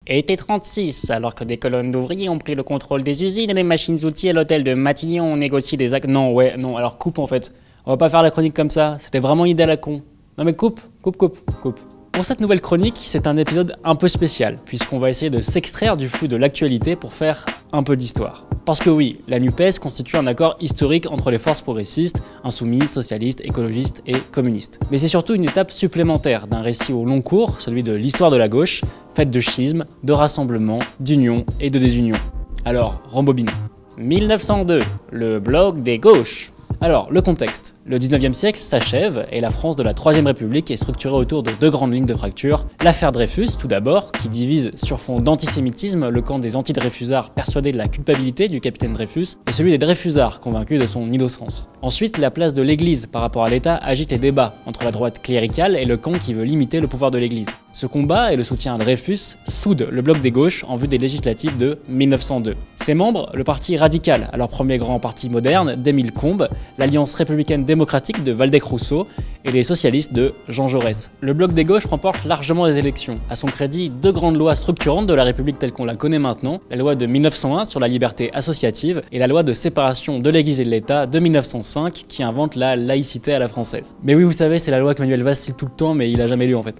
Été 36, alors que des colonnes d'ouvriers ont pris le contrôle des usines et des machines-outils à l'hôtel de Matignon ont négocié des actes... Non, alors coupe en fait. On va pas faire la chronique comme ça, c'était vraiment une idée à la con. Non mais coupe. Pour cette nouvelle chronique, c'est un épisode un peu spécial, puisqu'on va essayer de s'extraire du flou de l'actualité pour faire un peu d'histoire. Parce que oui, la NUPES constitue un accord historique entre les forces progressistes, insoumises, socialistes, écologistes et communistes. Mais c'est surtout une étape supplémentaire d'un récit au long cours, celui de l'histoire de la gauche, faite de schismes, de rassemblements, d'unions et de désunions. Alors, rembobinons. 1902, le bloc des gauches. Alors, le contexte. Le 19e siècle s'achève et la France de la Troisième République est structurée autour de deux grandes lignes de fracture. L'affaire Dreyfus, tout d'abord, qui divise sur fond d'antisémitisme le camp des anti-Dreyfusards persuadés de la culpabilité du capitaine Dreyfus et celui des Dreyfusards convaincus de son innocence. Ensuite, la place de l'Église par rapport à l'État agite les débats entre la droite cléricale et le camp qui veut limiter le pouvoir de l'Église. Ce combat et le soutien à Dreyfus soudent le bloc des gauches en vue des législatives de 1902. Ses membres, le parti radical, alors premier grand parti moderne, d'Émile Combes, l'Alliance républicaine démocratique de Waldeck-Rousseau et les socialistes de Jean Jaurès. Le bloc des gauches remporte largement les élections. À son crédit, deux grandes lois structurantes de la République telle qu'on la connaît maintenant, la loi de 1901 sur la liberté associative et la loi de séparation de l'Église et de l'État de 1905 qui invente la laïcité à la française. Mais oui, vous savez, c'est la loi que Manuel Valls cite tout le temps mais il a jamais lu en fait.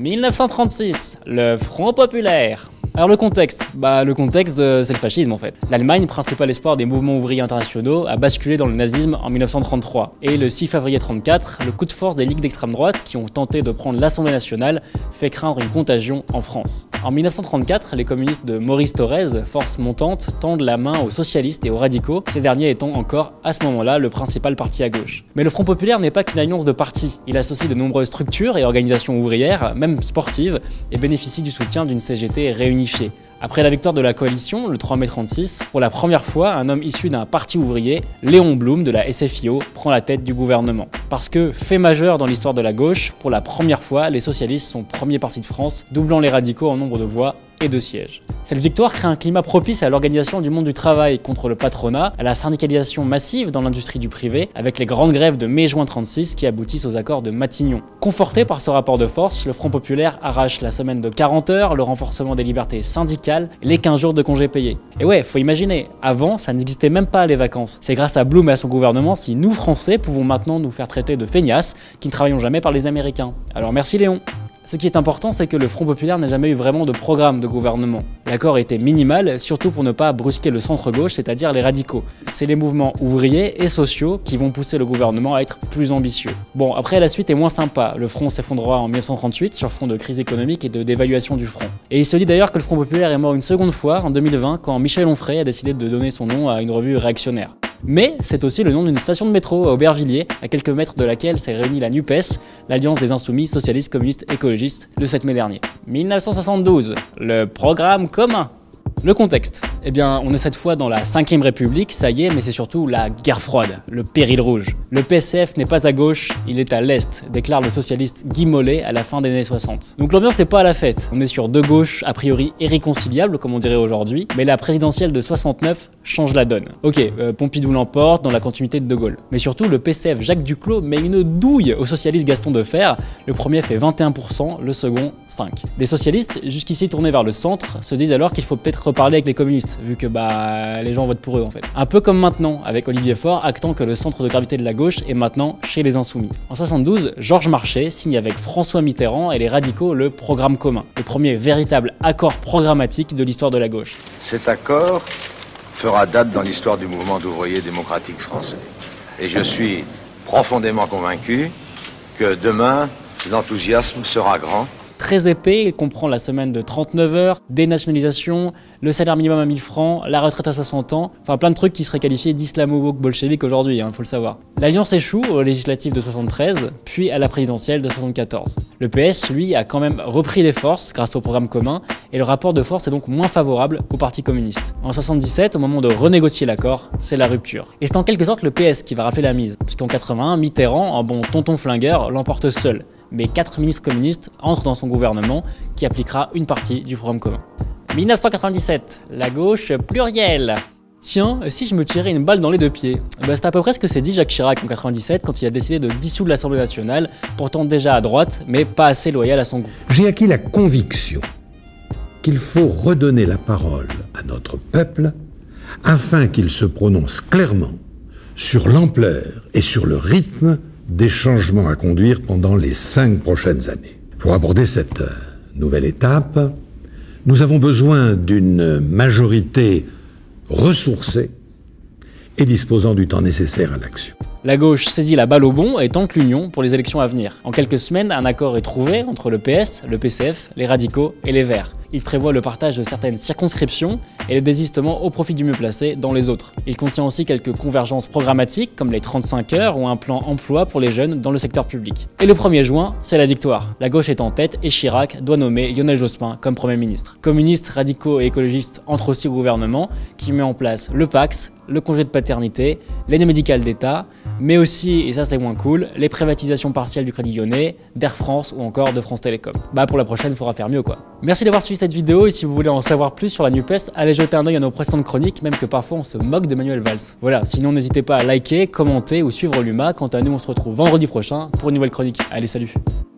1936, le Front populaire. Alors le contexte, c'est le fascisme en fait. L'Allemagne, principal espoir des mouvements ouvriers internationaux, a basculé dans le nazisme en 1933. Et le 6 février 1934, le coup de force des ligues d'extrême droite qui ont tenté de prendre l'Assemblée nationale fait craindre une contagion en France. En 1934, les communistes de Maurice Thorez, force montante, tendent la main aux socialistes et aux radicaux, ces derniers étant encore à ce moment-là le principal parti à gauche. Mais le Front populaire n'est pas qu'une alliance de partis. Il associe de nombreuses structures et organisations ouvrières, même sportives, et bénéficie du soutien d'une CGT réunifiée. Après la victoire de la coalition, le 3 mai 1936, pour la première fois, un homme issu d'un parti ouvrier, Léon Blum de la SFIO, prend la tête du gouvernement. Parce que, fait majeur dans l'histoire de la gauche, pour la première fois, les socialistes sont premier parti de France, doublant les radicaux en nombre de voix et de sièges. Cette victoire crée un climat propice à l'organisation du monde du travail contre le patronat, à la syndicalisation massive dans l'industrie du privé, avec les grandes grèves de mai-juin 1936 qui aboutissent aux accords de Matignon. Conforté par ce rapport de force, le Front populaire arrache la semaine de 40 heures, le renforcement des libertés syndicales et les 15 jours de congés payés. Et ouais, faut imaginer, avant, ça n'existait même pas les vacances. C'est grâce à Blum et à son gouvernement si nous, Français, pouvons maintenant nous faire traiter de feignasses qui ne travaillons jamais par les Américains. Alors merci Léon. Ce qui est important, c'est que le Front populaire n'a jamais eu vraiment de programme de gouvernement. L'accord était minimal, surtout pour ne pas brusquer le centre-gauche, c'est-à-dire les radicaux. C'est les mouvements ouvriers et sociaux qui vont pousser le gouvernement à être plus ambitieux. Bon, après la suite est moins sympa. Le Front s'effondrera en 1938 sur fond de crise économique et de dévaluation du franc. Et il se dit d'ailleurs que le Front populaire est mort une seconde fois, en 2020, quand Michel Onfray a décidé de donner son nom à une revue réactionnaire. Mais c'est aussi le nom d'une station de métro à Aubervilliers, à quelques mètres de laquelle s'est réunie la NUPES, l'Alliance des Insoumis Socialistes Communistes Écologistes, le 7 mai dernier. 1972, le programme commun. Le contexte. Eh bien, on est cette fois dans la 5ème République, ça y est, mais c'est surtout la guerre froide, le péril rouge. Le PCF n'est pas à gauche, il est à l'est, déclare le socialiste Guy Mollet à la fin des années 60. Donc l'ambiance n'est pas à la fête, on est sur deux gauches a priori irréconciliables, comme on dirait aujourd'hui, mais la présidentielle de 69 change la donne. Ok, Pompidou l'emporte dans la continuité de De Gaulle. Mais surtout, le PCF Jacques Duclos met une douille au socialiste Gaston Defferre, le premier fait 21%, le second 5%. Les socialistes, jusqu'ici tournés vers le centre, se disent alors qu'il faut peut-être reparler avec les communistes, vu que les gens votent pour eux en fait. Un peu comme maintenant, avec Olivier Faure actant que le centre de gravité de la gauche est maintenant chez les Insoumis. En 72, Georges Marchais signe avec François Mitterrand et les radicaux le programme commun, le premier véritable accord programmatique de l'histoire de la gauche. Cet accord fera date dans l'histoire du mouvement d'ouvriers démocratiques français. Et je suis profondément convaincu que demain, l'enthousiasme sera grand. Très épais, il comprend la semaine de 39 heures, dénationalisation, le salaire minimum à 1000 francs, la retraite à 60 ans, enfin plein de trucs qui seraient qualifiés d'islamo-bolcheviques aujourd'hui, faut le savoir. L'Alliance échoue aux législatives de 73, puis à la présidentielle de 74. Le PS, lui, a quand même repris des forces grâce au programme commun, et le rapport de force est donc moins favorable au Parti communiste. En 77, au moment de renégocier l'accord, c'est la rupture. Et c'est en quelque sorte le PS qui va rafler la mise, puisqu'en 81, Mitterrand, en bon tonton flingueur, l'emporte seul. Mais 4 ministres communistes entrent dans son gouvernement qui appliquera une partie du programme commun. 1997, la gauche plurielle. Tiens, si je me tirais une balle dans les deux pieds? C'est à peu près ce que s'est dit Jacques Chirac en 97 quand il a décidé de dissoudre l'Assemblée nationale, pourtant déjà à droite, mais pas assez loyal à son goût. J'ai acquis la conviction qu'il faut redonner la parole à notre peuple afin qu'il se prononce clairement sur l'ampleur et sur le rythme des changements à conduire pendant les 5 prochaines années. Pour aborder cette nouvelle étape, nous avons besoin d'une majorité ressourcée et disposant du temps nécessaire à l'action. La gauche saisit la balle au bond et tente l'union pour les élections à venir. En quelques semaines, un accord est trouvé entre le PS, le PCF, les radicaux et les Verts. Il prévoit le partage de certaines circonscriptions et le désistement au profit du mieux placé dans les autres. Il contient aussi quelques convergences programmatiques comme les 35 heures ou un plan emploi pour les jeunes dans le secteur public. Et le 1er juin, c'est la victoire. La gauche est en tête et Chirac doit nommer Lionel Jospin comme Premier ministre. Communistes, radicaux et écologistes entrent aussi au gouvernement qui met en place le Pacs, le congé de paternité, l'aide médicale d'État, mais aussi, et ça c'est moins cool, les privatisations partielles du Crédit Lyonnais, d'Air France ou encore de France Télécom. Bah pour la prochaine, il faudra faire mieux quoi. Merci d'avoir suivi cette vidéo et si vous voulez en savoir plus sur la NUPES, allez jeter un œil à nos précédentes chroniques, même que parfois on se moque de Manuel Valls. Voilà, sinon n'hésitez pas à liker, commenter ou suivre l'UMA. Quant à nous, on se retrouve vendredi prochain pour une nouvelle chronique. Allez, salut!